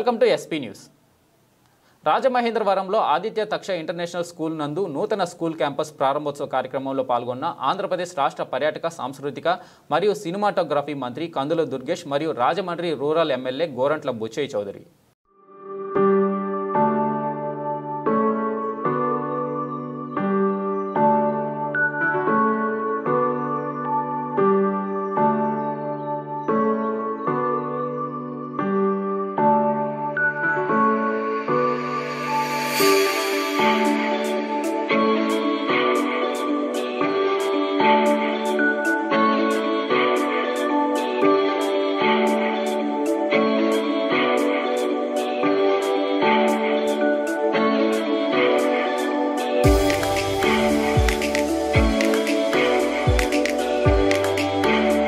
Welcome to SP news. రాజమహేంద్రవరంలో Aditya Taksha international school నందు నూతన స్కూల్ క్యాంపస్ ప్రారంభోత్సవ కార్యక్రమంలో పాల్గొన్న ఆంధ్రప్రదేశ్ రాష్ట్ర పర్యాటక సాంస్కృతిక మరియు సినిమాటోగ్రఫీ మంత్రి కందుల దుర్గేష్ మరియు రాజమండ్రి రూరల్ ఎమ్మెల్యే గోరంట్ల బుచ్చయ్య చౌదరి.